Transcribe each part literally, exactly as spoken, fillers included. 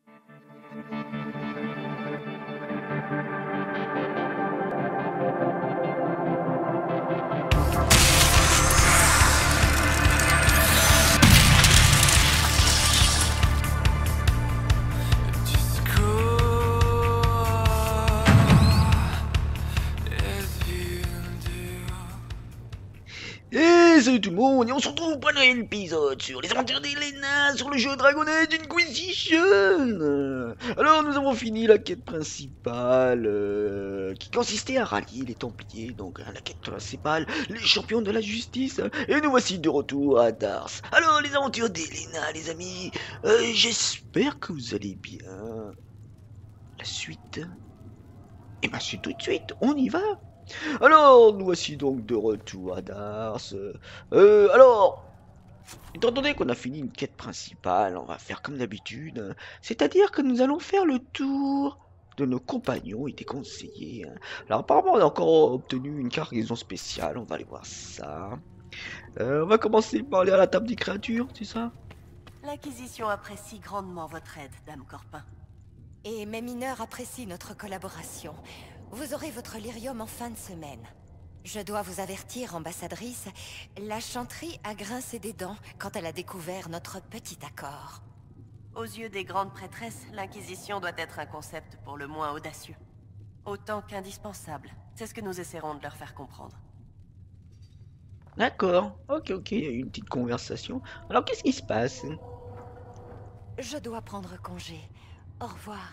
Et salut tout le monde, et on se retrouve pour un nouvel épisode sur les aventures d'Elena sur le jeu Dragon Age Inquisition. Alors nous avons fini la quête principale euh, qui consistait à rallier les Templiers, donc hein, la quête principale, les champions de la justice, et nous voici de retour à Dars. Alors les aventures d'Elena les amis, euh, j'espère que vous allez bien. La suite, et ben c'est tout de suite, on y va. Alors, nous voici donc de retour à Dars. Euh, alors, étant donné qu'on a fini une quête principale, on va faire comme d'habitude. C'est-à-dire que nous allons faire le tour de nos compagnons et des conseillers. Alors, apparemment, on a encore obtenu une cargaison spéciale. On va aller voir ça. Euh, on va commencer par aller à la table des créatures, c'est ça? L'Inquisition apprécie grandement votre aide, Dame Corpin. Et mes mineurs apprécient notre collaboration. Vous aurez votre lyrium en fin de semaine. Je dois vous avertir, ambassadrice, la chanterie a grincé des dents quand elle a découvert notre petit accord. Aux yeux des grandes prêtresses, l'Inquisition doit être un concept pour le moins audacieux. Autant qu'indispensable. C'est ce que nous essaierons de leur faire comprendre. D'accord, ok, ok, il y a eu une petite conversation. Alors, qu'est-ce qui se passe? Je dois prendre congé. Au revoir.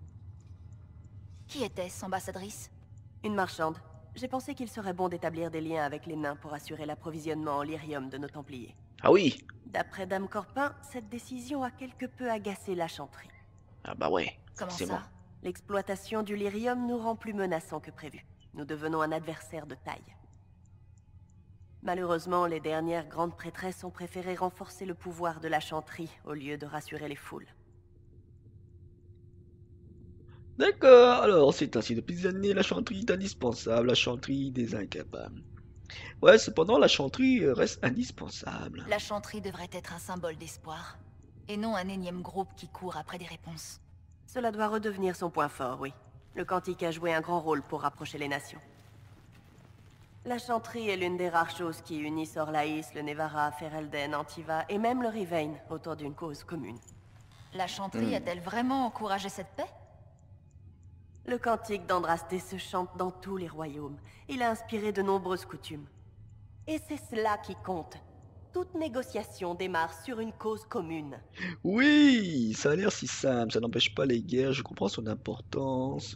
Qui était-ce, ambassadrice? Une marchande. J'ai pensé qu'il serait bon d'établir des liens avec les nains pour assurer l'approvisionnement en lyrium de nos Templiers. Ah oui. D'après Dame Corpin, cette décision a quelque peu agacé la chanterie. Ah bah ouais, Comment c'est ça? bon. L'exploitation du lyrium nous rend plus menaçants que prévu. Nous devenons un adversaire de taille. Malheureusement, les dernières grandes prêtresses ont préféré renforcer le pouvoir de la chanterie au lieu de rassurer les foules. D'accord, alors c'est ainsi depuis des années, la chanterie est indispensable, la chanterie des incapables. Ouais, cependant, la chanterie reste indispensable. La chanterie devrait être un symbole d'espoir, et non un énième groupe qui court après des réponses. Cela doit redevenir son point fort, oui. Le cantique a joué un grand rôle pour rapprocher les nations. La chanterie est l'une des rares choses qui unissent Orlaïs, le Nevarra, Ferelden, Antiva et même le Rivain autour d'une cause commune. La chanterie Hmm. a-t-elle vraiment encouragé cette paix? Le cantique d'Andrasté se chante dans tous les royaumes. Il a inspiré de nombreuses coutumes. Et c'est cela qui compte. Toute négociation démarre sur une cause commune. Oui, ça a l'air si simple, ça n'empêche pas les guerres, je comprends son importance.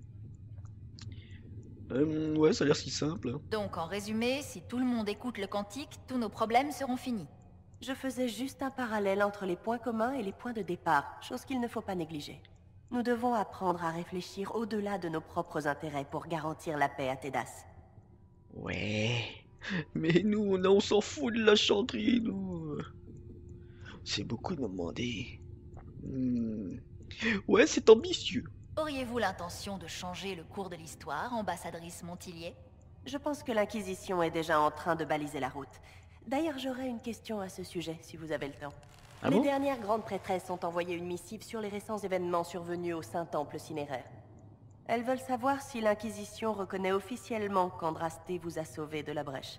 Euh, ouais, ça a l'air si simple. Donc, en résumé, si tout le monde écoute le cantique, tous nos problèmes seront finis. Je faisais juste un parallèle entre les points communs et les points de départ, chose qu'il ne faut pas négliger. Nous devons apprendre à réfléchir au-delà de nos propres intérêts pour garantir la paix à Tédas. Ouais, mais nous, on, on s'en fout de la chanterie, nous. C'est beaucoup demandé. Hmm. Ouais, c'est ambitieux. Auriez-vous l'intention de changer le cours de l'histoire, ambassadrice Montillier? Je pense que l'Inquisition est déjà en train de baliser la route. D'ailleurs, j'aurais une question à ce sujet, si vous avez le temps. Ah les bon? dernières grandes prêtresses ont envoyé une missive sur les récents événements survenus au Saint-Temple cinéraire. Elles veulent savoir si l'Inquisition reconnaît officiellement qu'Andrasté vous a sauvé de la brèche.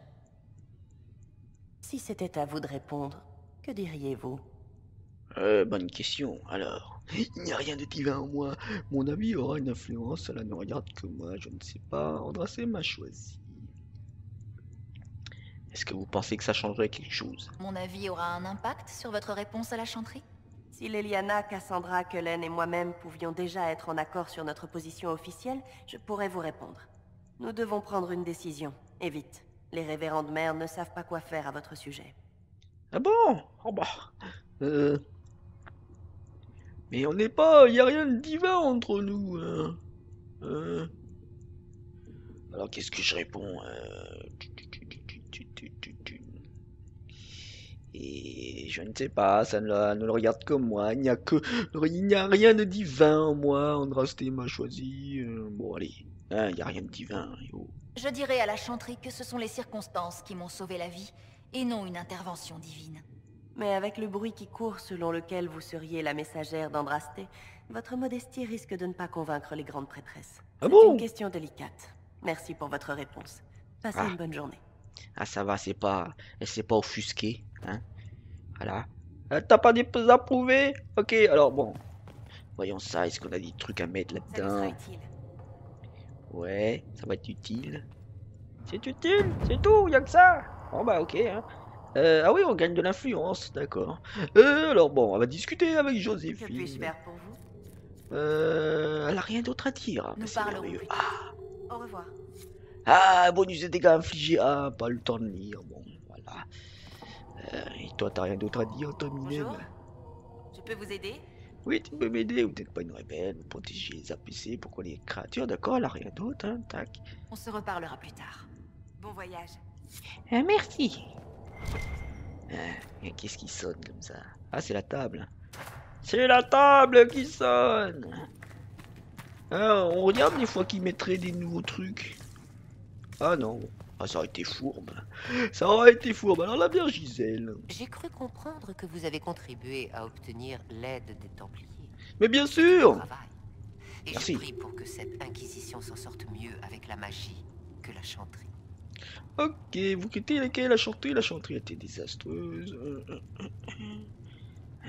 Si c'était à vous de répondre, que diriez-vous? Euh, bonne question. Alors, il n'y a rien de divin en moi. Mon avis aura une influence, cela ne regarde que moi, je ne sais pas. Andrasté m'a choisi. Est-ce que vous pensez que ça changerait quelque chose? Mon avis aura un impact sur votre réponse à la chanterie? Si Leliana, Cassandra, Cullen et moi-même pouvions déjà être en accord sur notre position officielle, je pourrais vous répondre. Nous devons prendre une décision, et vite. Les révérendes mères ne savent pas quoi faire à votre sujet. Ah bon? Oh bah. Euh... Mais on n'est pas... Il n'y a rien de divin entre nous. Hein. Euh... Alors qu'est-ce que je réponds? euh... Et je ne sais pas, ça ne, ne le regarde que moi. Il n'y a que... Il n'y a rien de divin en moi. Andrasté m'a choisi. Euh, bon allez, hein, il n'y a rien de divin. Yo. Je dirais à la chanterie que ce sont les circonstances qui m'ont sauvé la vie, et non une intervention divine. Mais avec le bruit qui court selon lequel vous seriez la messagère d'Andraste, votre modestie risque de ne pas convaincre les grandes prêtresses. Ah C'est bon? une question délicate. Merci pour votre réponse. Passez Ah. une bonne journée. Ah ça va, c'est pas... Elle s'est pas offusquée, hein. Voilà. Euh, T'as pas des approuvés? Ok, alors bon. Voyons ça, est-ce qu'on a des trucs à mettre Ça nous sera là-dedans? utile. Ouais, ça va être utile. C'est utile, c'est tout, y'a que ça. Bon bah ok, hein. Euh, ah oui, on gagne de l'influence, d'accord. Euh, alors bon, on va discuter avec Que puis-je Joséphine. faire pour vous? Euh, elle a rien d'autre à dire. Nous Bah, c'est parlerons merveilleux. plus Ah, Au revoir. ah, bonus de dégâts infligés. Ah, pas le temps de lire. Bon, voilà. Euh, et toi, t'as rien d'autre à dire, toi, Bonjour. Mylène? Je peux vous aider? Oui, tu peux m'aider. Vous n'êtes pas une rebelle. Vous protégez les A P C. Pourquoi les créatures? D'accord, elle a rien d'autre, hein. Tac. On se reparlera plus tard. Bon voyage. Euh, merci. Euh, et qu'est-ce qui sonne comme ça? Ah, c'est la table. C'est la table qui sonne. Ah, on regarde des fois qu'ils mettraient des nouveaux trucs. Ah non. Ah, ça aurait été fourbe. Ça aurait été fourbe. Alors là, bien Gisèle. J'ai cru comprendre que vous avez contribué à obtenir l'aide des Templiers. Mais bien Bon sûr. travail. Et Merci. je prie pour que cette inquisition s'en sorte mieux avec la magie que la chanterie. Ok, vous quittez laquelle la chanterie? La chanterie était désastreuse. Euh, euh, euh,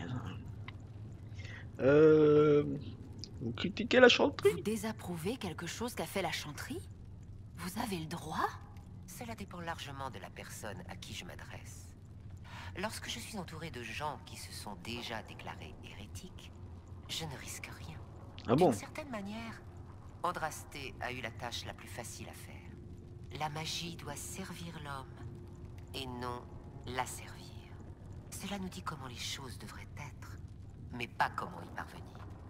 euh. Euh, Vous critiquez la chanterie? Vous désapprouvez quelque chose qu'a fait la chanterie? Vous avez le droit? Cela dépend largement de la personne à qui je m'adresse. Lorsque je suis entouré de gens qui se sont déjà déclarés hérétiques, je ne risque rien. Ah bon? D'une certaine manière, Andraste a eu la tâche la plus facile à faire. La magie doit servir l'homme, et non la servir. Cela nous dit comment les choses devraient être, mais pas comment y parvenir.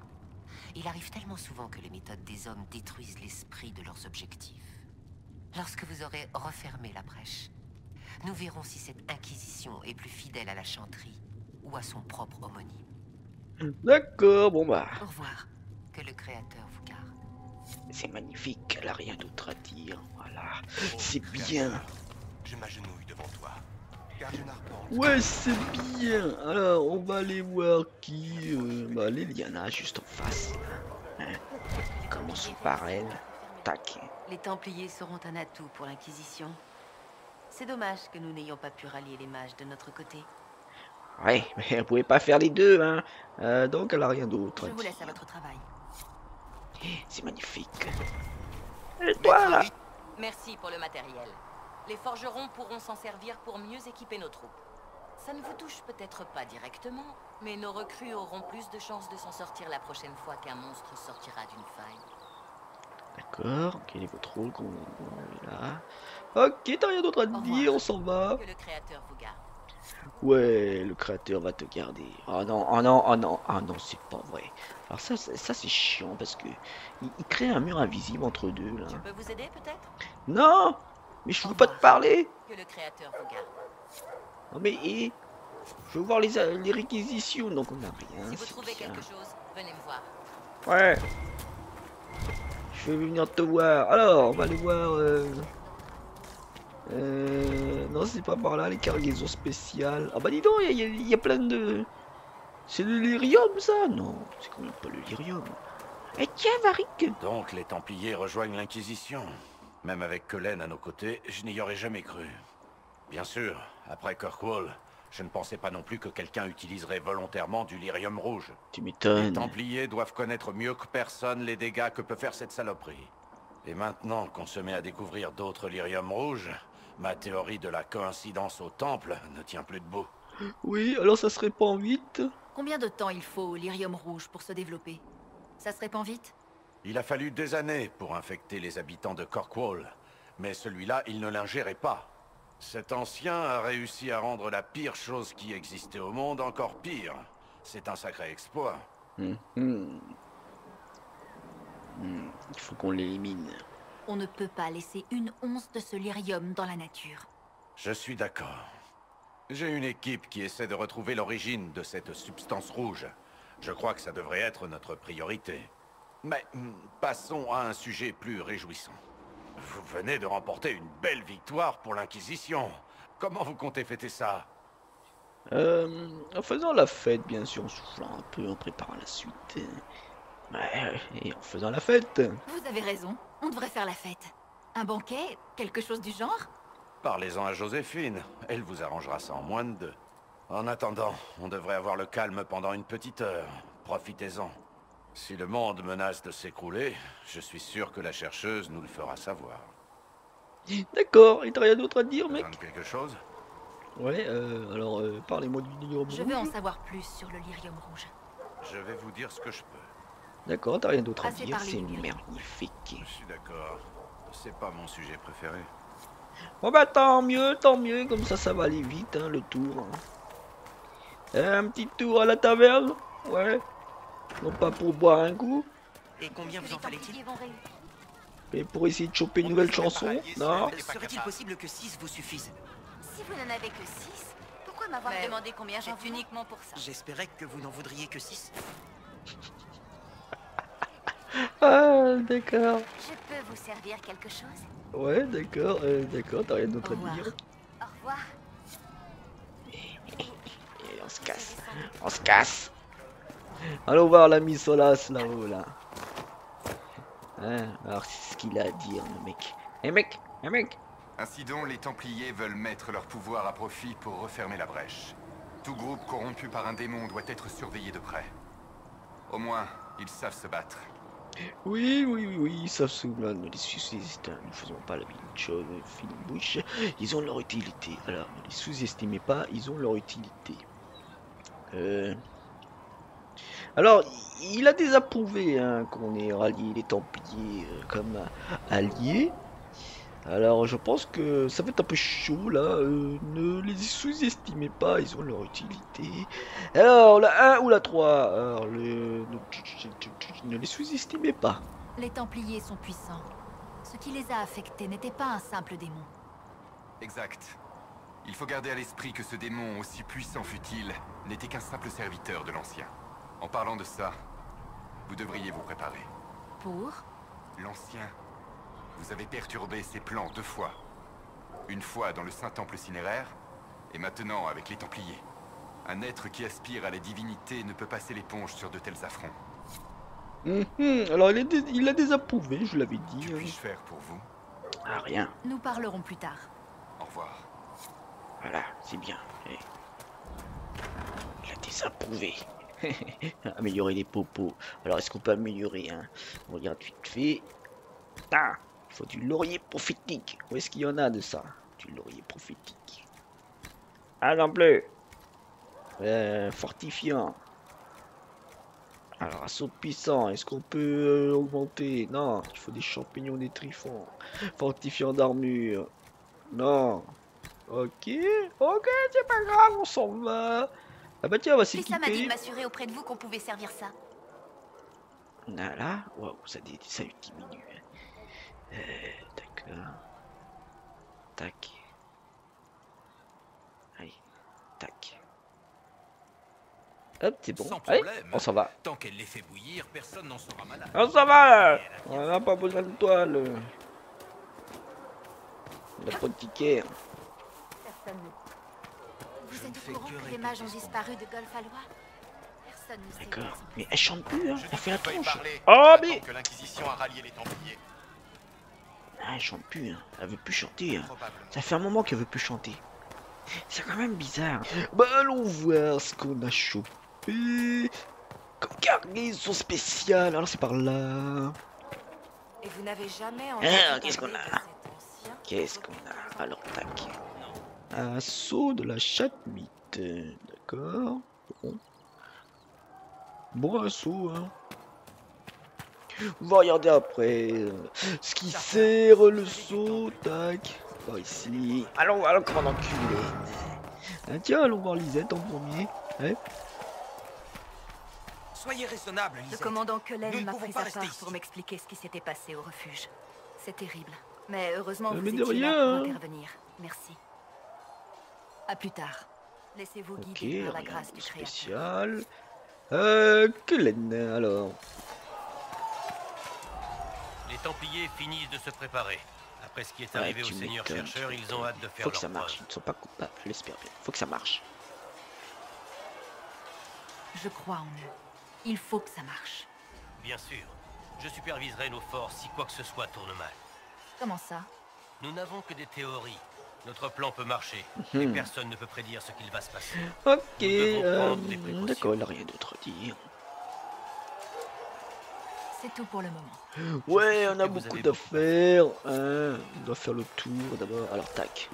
Il arrive tellement souvent que les méthodes des hommes détruisent l'esprit de leurs objectifs. Lorsque vous aurez refermé la brèche, nous verrons si cette inquisition est plus fidèle à la chanterie ou à son propre homonyme. D'accord, bon bah. Au revoir. Que le Créateur vous garde. C'est magnifique, elle a rien d'autre à dire. Voilà. C'est bien. Je m'agenouille devant toi. Garde une arpente. Ouais, c'est bien. Alors, on va aller voir qui. Euh, bah, Leliana, juste en face. Hein. Commençons par elle. Tac. Les Templiers seront un atout pour l'Inquisition. C'est dommage que nous n'ayons pas pu rallier les mages de notre côté. Ouais, mais elle pouvait pas faire les deux, hein. Euh, donc, elle a rien d'autre. Je à vous laisse à dire. votre travail. C'est magnifique. Et toi, là? Merci pour le matériel. Les forgerons pourront s'en servir pour mieux équiper nos troupes. Ça ne vous touche peut-être pas directement, mais nos recrues auront plus de chances de s'en sortir la prochaine fois qu'un monstre sortira d'une faille. D'accord. Quel est votre rôle qu'on on est là? Ok, t'as rien d'autre à Au dire, revoir. on s'en va. Que le Créateur vous garde. Ouais, le créateur va te garder. Oh non, oh non, oh non, oh non, c'est pas vrai. Alors ça, ça, ça, c'est chiant parce que il, il crée un mur invisible entre deux là. Je peux vous aider peut-être? Non, mais je Au veux pas te revoir. parler. Que le Créateur vous garde. Non mais eh, je veux voir les, euh, les réquisitions, donc on n'a rien. Si vous c'est trouvez bien. quelque chose, venez me voir. Ouais. Je vais venir te voir. Alors, on va aller voir. Euh... Euh... Non, c'est pas par là, les cargaisons spéciales. Ah bah dis donc, il y, a- il y a plein de. C'est le lyrium ça? Non, c'est quand même pas le lyrium. Eh tiens, Varric. Donc les Templiers rejoignent l'Inquisition. Même avec Cullen à nos côtés, je n'y aurais jamais cru. Bien sûr, après Kirkwall, je ne pensais pas non plus que quelqu'un utiliserait volontairement du lyrium rouge. Tu Les m'étonnes. Templiers doivent connaître mieux que personne les dégâts que peut faire cette saloperie. Et maintenant qu'on se met à découvrir d'autres lyriums rouges, ma théorie de la coïncidence au temple ne tient plus debout. Oui, alors ça se répand vite. Combien de temps il faut au lyrium rouge pour se développer? Ça se répand vite? Il a fallu des années pour infecter les habitants de Kirkwall, mais celui-là, il ne l'ingérait pas. Cet ancien a réussi à rendre la pire chose qui existait au monde encore pire. C'est un sacré exploit. Hum, hum. Hum, Il faut qu'on l'élimine. On ne peut pas laisser une once de ce lyrium dans la nature. Je suis d'accord. J'ai une équipe qui essaie de retrouver l'origine de cette substance rouge. Je crois que ça devrait être notre priorité. Mais hum, passons à un sujet plus réjouissant. Vous venez de remporter une belle victoire pour l'Inquisition. Comment vous comptez fêter ça? Euh, en faisant la fête, bien sûr, en soufflant un peu, en préparant la suite. Ouais, et en faisant la fête. Vous avez raison, on devrait faire la fête. Un banquet, quelque chose du genre? Parlez-en à Joséphine, elle vous arrangera ça en moins de deux. En attendant, on devrait avoir le calme pendant une petite heure. Profitez-en. Si le monde menace de s'écrouler, je suis sûr que la chercheuse nous le fera savoir. D'accord, et t'as rien d'autre à dire, mec? Besoin de quelque chose? Ouais, euh, alors euh, parlez-moi du lyrium Je rouge. veux en savoir plus sur le lyrium rouge. Je vais vous dire ce que je peux. D'accord, t'as rien d'autre à Assez dire, parlé c'est du lyrium. magnifique. Je suis d'accord. C'est pas mon sujet préféré. Bon bah tant mieux, tant mieux, comme ça ça va aller vite, hein, le tour. Hein. Un petit tour à la taverne, ouais. Non pas pour boire un coup, Et combien vous en fallait-il? mais pour essayer de choper une nouvelle chanson, non? Serait-il possible que six vous suffisent? Si vous n'en avez que six, pourquoi m'avoir Mais demandé combien j'en C'est uniquement pour ça. J'espérais que vous n'en voudriez que six. Ah, d'accord. Je peux vous servir quelque chose? Ouais, d'accord, euh, d'accord, t'as rien d'autre Au à revoir. dire. Au revoir. Et on se casse, on se casse. Allons voir l'ami Solas là-haut, là. Hein, alors c'est ce qu'il a à dire, le mec. Eh mec, eh mec. Ainsi donc, les Templiers veulent mettre leur pouvoir à profit pour refermer la brèche. Tout groupe corrompu par un démon doit être surveillé de près. Au moins, ils savent se battre. Oui, oui, oui, oui, ça se souvient, les sous-estimez, ne faisons pas la ville chose, fine bouche, ils ont leur utilité. Alors, ne les sous-estimez pas, ils ont leur utilité. Euh... Alors, il a désapprouvé hein, qu'on ait rallié les Templiers euh, comme alliés. Alors, je pense que ça va être un peu chaud là. Euh, ne les sous-estimez pas, ils ont leur utilité. Alors, la un ou la trois. Alors, le... ne les sous-estimez pas. Les Templiers sont puissants. Ce qui les a affectés n'était pas un simple démon. Exact. Il faut garder à l'esprit que ce démon, aussi puissant fut-il, n'était qu'un simple serviteur de l'Ancien. En parlant de ça, vous devriez vous préparer. Pour? L'Ancien, vous avez perturbé ses plans deux fois. Une fois dans le Saint-Temple cinéraire, et maintenant avec les Templiers. Un être qui aspire à la divinité ne peut passer l'éponge sur de tels affronts. Mmh, alors, il a, dé il a désapprouvé, je l'avais dit. Que hein. puis-je faire pour vous? Ah, rien. Nous parlerons plus tard. Au revoir. Voilà, c'est bien. Et... il a désapprouvé. Améliorer les popos. Alors, est-ce qu'on peut améliorer hein? On regarde vite fait. Ah, il faut du laurier prophétique. Où est-ce qu'il y en a de ça? Du laurier prophétique. Ah non plus. Euh, fortifiant. Alors, assaut puissant. Est-ce qu'on peut euh, augmenter? Non, il faut des champignons des trifons. Fortifiant d'armure. Non. Ok, ok, c'est pas grave, on s'en va. Ah bah tiens, on va Lisa m'a dit de s'équiper. m'assurer auprès de vous qu'on pouvait servir ça. Voilà, waouh, ça, dé- ça diminue. Euh, D'accord. Tac. Allez, tac. Hop, c'est bon. Sans Allez, problème. on s'en va. Tant qu'elle les fait bouillir, personne n'en sera malade. On s'en va. On n'a pas besoin de toi, le... l'apothicaire. Vous êtes au courant que les mages ont disparu de Golfalois? Personne ne sait. D'accord. Mais elle chante plus, hein. Elle fait la Veuillez tronche. parler. Oh, Attends mais... que l'Inquisition a rallié les Templiers. Ah, elle chante plus, hein. Elle veut plus chanter. Hein. Probablement. Ça fait un moment qu'elle veut plus chanter. C'est quand même bizarre. Bah allons voir ce qu'on a chopé. Comme cargaison spéciale. Alors c'est par là. Et vous n'avez jamais Ah, qu'est-ce qu'on a? Qu'est-ce qu'on a? Alors tac. Assaut de la chatmite. D'accord. Bon. Bon assaut, hein. On va regarder après euh, ce qui sert le saut, tac. Par ici. Allons voir le grand enculé. Ah, tiens, allons voir Lisette en premier. Hein. Soyez raisonnable, Le Lisette. commandant Nous Cullen ne m'a pouvons pris pas à rester part ici. pour m'expliquer ce qui s'était passé au refuge. C'est terrible. Mais heureusement, Euh, vous mais de étiez là rien, pour hein. intervenir. Merci. À plus tard. Laissez-vous Ok, guider par la rien grâce de du Créateur. spécial. Euh, Cullen, alors. Les Templiers finissent de se préparer. Après ce qui est Ouais, arrivé au tu Seigneur m'étonnes, Chercheur, tu ils ont hâte de Faut faire que ça leur marche, preuve. ils ne sont pas coupables, je l'espère bien. Faut que ça marche. Je crois en eux. Il faut que ça marche. Bien sûr. Je superviserai nos forces si quoi que ce soit tourne mal. Comment ça? Nous n'avons que des théories. Notre plan peut marcher, mais personne ne peut prédire ce qu'il va se passer. Ok, Nous devons euh, prendre des précautions. d'accord, il n'a rien d'autre à dire. C'est tout pour le moment. Ouais, sûr on a que vous beaucoup avez d'affaires. Hein. On doit faire le tour d'abord. Alors, tac.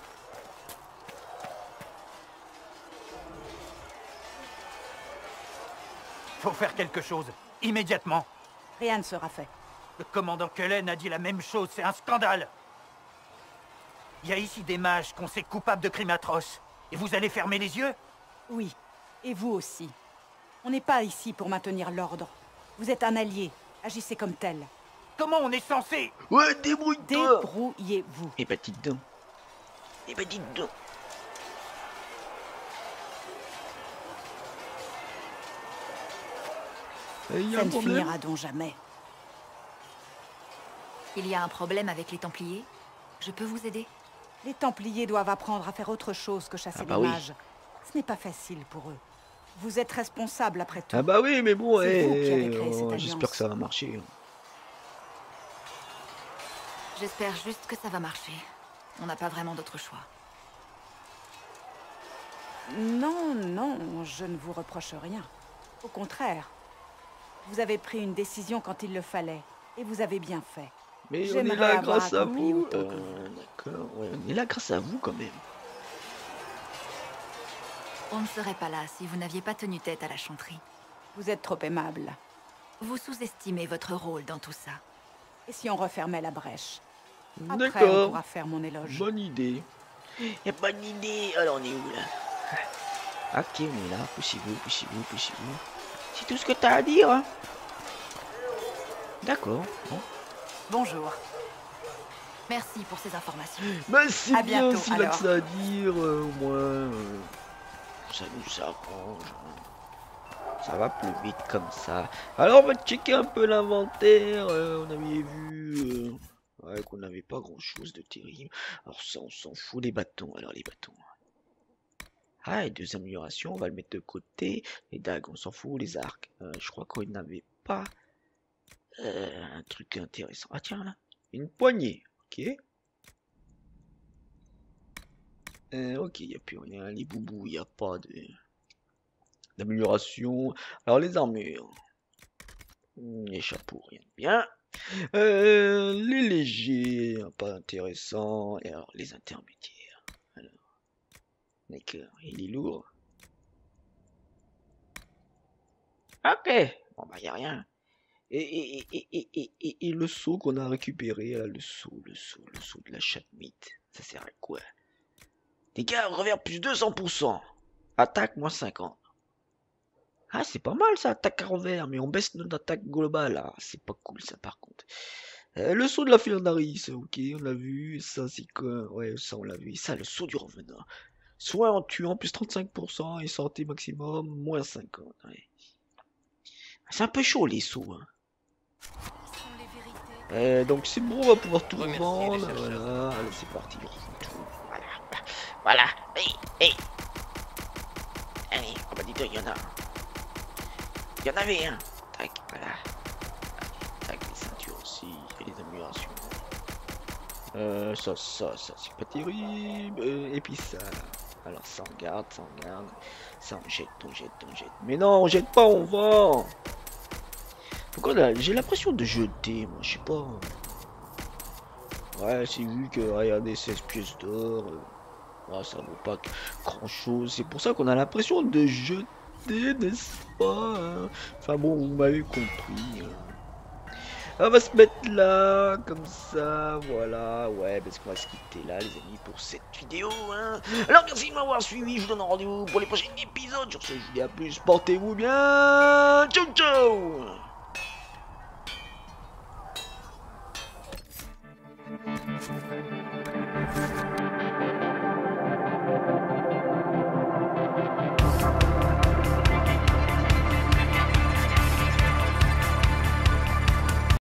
Faut faire quelque chose, immédiatement. Rien ne sera fait. Le commandant Cullen a dit la même chose, c'est un scandale. Il y a ici des mages qu'on sait coupables de crimes atroces. Et vous allez fermer les yeux? Oui, et vous aussi. On n'est pas ici pour maintenir l'ordre. Vous êtes un allié, agissez comme tel. Comment on est censé? Ouais, débrouille-toi. Débrouillez-vous. Eh ben, dites donc. Eh ben, dites donc. Eh, y a Ça un ne problème? finira donc jamais. Il y a un problème avec les Templiers? Je peux vous aider? Les Templiers doivent apprendre à faire autre chose que chasser Ah bah les oui. mages. Ce n'est pas facile pour eux. Vous êtes responsable après tout. Ah bah oui, mais bon, C'est vous qui eh, avez créé oh, cette j'espère alliance. que ça va marcher. J'espère juste que ça va marcher. On n'a pas vraiment d'autre choix. Non, non, je ne vous reproche rien. Au contraire. Vous avez pris une décision quand il le fallait. Et vous avez bien fait. Mais on est J'aimerais là avoir grâce à accompli vous. autant que Euh, D'accord, ouais, on est là grâce à vous quand même. On ne serait pas là si vous n'aviez pas tenu tête à la chanterie. Vous êtes trop aimable. Vous sous-estimez votre rôle dans tout ça. Et si on refermait la brèche? Après, on D'accord, pourra faire mon éloge. bonne idée. Y'a pas d'idée. Alors, on est où là? Ok, on est là. Poussez-vous, poussez-vous, poussez-vous. C'est tout ce que t'as à dire, hein? D'accord. Bon. Bonjour. Merci pour ces informations. Bah, c'est À bien bientôt, s'il a que alors. ça à dire, euh, au moins. euh, ça nous arrange. hein. Ça va plus vite comme ça. Alors, on va checker un peu l'inventaire. euh, on avait vu euh, ouais, qu'on n'avait pas grand chose de terrible. Alors, ça, on s'en fout. Les bâtons. Alors, les bâtons. Ah, et deux améliorations. On va le mettre de côté. Les dagues, on s'en fout. Les arcs. Euh, je crois qu'on n'avait pas euh, un truc intéressant. Ah, tiens, là. Une poignée. Ok. Euh, ok, il n'y a plus rien. Les boubous, il n'y a pas de d'amélioration. Alors, les armures. Hmm, les chapeaux, rien de bien. Euh, les légers, pas intéressant. Et alors, les intermédiaires. Alors, d'accord, il est lourd. Ok, bon, bah, il n'y a rien. Et, et, et, et, et, et, et le seau qu'on a récupéré, là, le seau, le seau, le seau de la chatmite, ça sert à quoi? Dégâts revers plus deux cents pour cent. Attaque moins cinquante. Ah, c'est pas mal ça, attaque à revers, mais on baisse notre attaque globale. Ah, c'est pas cool ça par contre. Euh, le saut de la Filandaris, ok, on l'a vu. Ça, c'est quoi? Ouais, ça, on l'a vu. Ça, le saut du revenant. Soit en tuant plus trente-cinq pour cent et santé maximum, moins cinquante. Ouais. C'est un peu chaud les sauts. Hein. Euh, donc c'est bon, on va pouvoir tout Remerciez revendre. les chercheurs. Voilà, allez, c'est parti. on revend tout. Voilà. Voilà. Hey, hey. Allez, oh bah dis donc, il y en a. Il y en avait un. Tac, voilà. Tac, les ceintures aussi. Et les améliorations. Euh, ça, ça, ça, c'est pas terrible. Euh, et puis ça. Alors ça on garde, ça on garde. Ça on jette, on jette, on jette. Mais non, on jette pas, on vend. Pourquoi là, j'ai l'impression de jeter, moi, je sais pas. Ouais, c'est vu que, regardez, seize pièces d'or. Euh, ah, ça vaut pas grand chose. C'est pour ça qu'on a l'impression de jeter, n'est-ce pas hein. Enfin bon, vous m'avez compris. hein. On va se mettre là, comme ça, voilà, ouais, parce qu'on va se quitter là, les amis, pour cette vidéo, hein. Alors, merci de m'avoir suivi, je vous donne rendez-vous pour les prochains épisodes. Sur ce, je vous dis à plus, portez-vous bien, ciao, ciao.